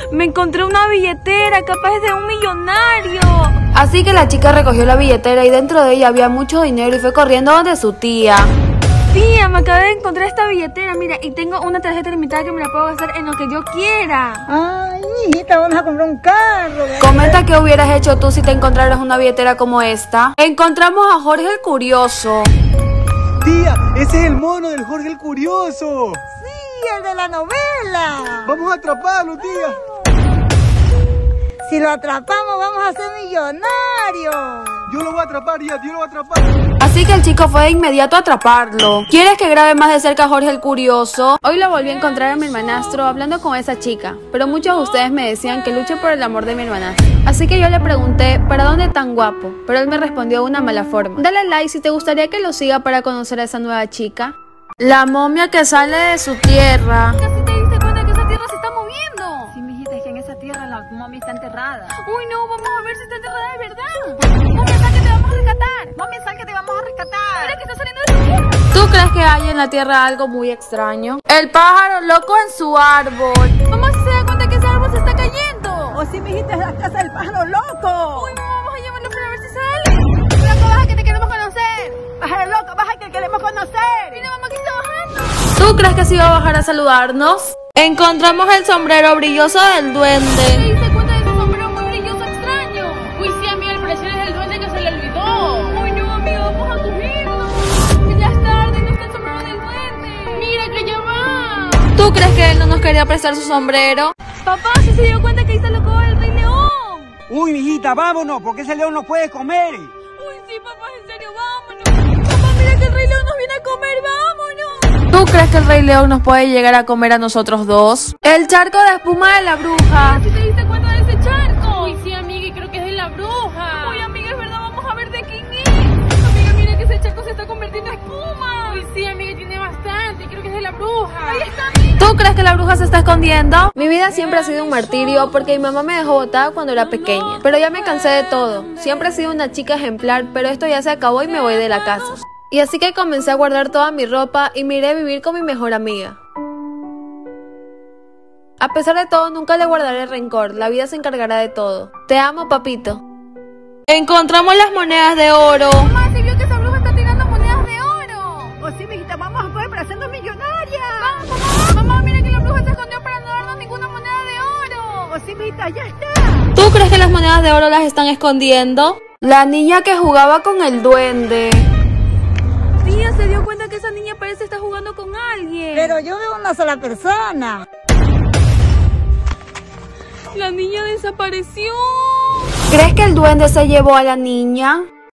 Me encontré una billetera capaz de un millonario. Así que la chica recogió la billetera y dentro de ella había mucho dinero y fue corriendo donde su tía. Tía, me acabé de encontrar esta billetera, mira, y tengo una tarjeta limitada que me la puedo gastar en lo que yo quiera. Ay, hijita, vamos a comprar un carro. Comenta qué hubieras hecho tú si te encontraras una billetera como esta. Encontramos a Jorge el Curioso. Tía, ese es el mono del Jorge el Curioso. Sí, el de la novela. Vamos a atraparlo, tía. Si lo atrapamos, vamos a ser millonarios. Yo lo voy a atrapar, tía, yo lo voy a atrapar. Así que el chico fue de inmediato a atraparlo. ¿Quieres que grabe más de cerca a Jorge el Curioso? Hoy lo volví a encontrar a mi hermanastro hablando con esa chica, pero muchos de ustedes me decían que luche por el amor de mi hermanastro. Así que yo le pregunté, ¿para dónde tan guapo? Pero él me respondió de una mala forma. Dale like si te gustaría que lo siga para conocer a esa nueva chica. La momia que sale de su tierra. ¿Casi te diste cuenta que esa tierra se está moviendo? Sí, mijita, es que en esa tierra la momia está enterrada. Uy, no, vamos a ver si está enterrada de verdad. Mami, sal que te vamos a rescatar. Mami, sal que te vamos a rescatar. Mira que está saliendo de su tierra. ¿Tú crees que hay en la tierra algo muy extraño? El pájaro loco en su árbol. Mamá, si se da cuenta que ese árbol se está cayendo. O si, mijita, es la casa del pájaro loco. Uy, mamá, vamos a llamarlo para ver si sale. Loco, baja que te queremos conocer. Pájaro loco, baja que queremos conocer. Mira, mamá, que está bajando. ¿Tú crees que se iba a bajar a saludarnos? Encontramos el sombrero brilloso del ¿Te duende. diste cuenta de ese sombrero muy brilloso extraño? Uy, sí, amiga, al parecer es el duende que se le olvidó. Uy, no, amiga, vamos a cogerlo. Que ya es tarde, no está el sombrero del duende. Mira que ya va. ¿Tú crees que él no nos quería prestar su sombrero? Papá, si se dio cuenta que ahí está loco el Rey León. Uy, mijita, vámonos, porque ese león no puede comer. Uy, sí, papá, en serio, vámonos. Papá, mira que el Rey León nos viene a comer, vámonos. ¿Tú crees que el Rey León nos puede llegar a comer a nosotros dos? El charco de espuma de la bruja. ¿Si te diste cuenta de ese charco? Uy, sí, amiga, y creo que es de la bruja. Uy, amiga, es verdad, vamos a ver de quién es. Amiga, mira que ese charco se está convirtiendo en espuma. Uy, sí, amiga, tiene bastante, creo que es de la bruja. Ahí está, mira. ¿Tú crees que la bruja se está escondiendo? Mi vida siempre ha sido un martirio porque mi mamá me dejó botada cuando era pequeña. Pero ya me cansé de todo. Siempre he sido una chica ejemplar, pero esto ya se acabó y me voy de la casa. Y así que comencé a guardar toda mi ropa y me iré a vivir con mi mejor amiga. A pesar de todo, nunca le guardaré rencor. La vida se encargará de todo. Te amo, papito. Encontramos las monedas de oro. Mamá, ¿se vio que esa bruja está tirando monedas de oro? O si, mijita, vamos a poder para hacernos millonarias. Vamos, mamá. Mamá, mira que la bruja se escondió para no darnos ninguna moneda de oro. O si, mijita, ya está. ¿Tú crees que las monedas de oro las están escondiendo? La niña que jugaba con el duende. Tía, se dio cuenta que esa niña parece estar jugando con alguien. Pero yo veo una sola persona. La niña desapareció. ¿Crees que el duende se llevó a la niña?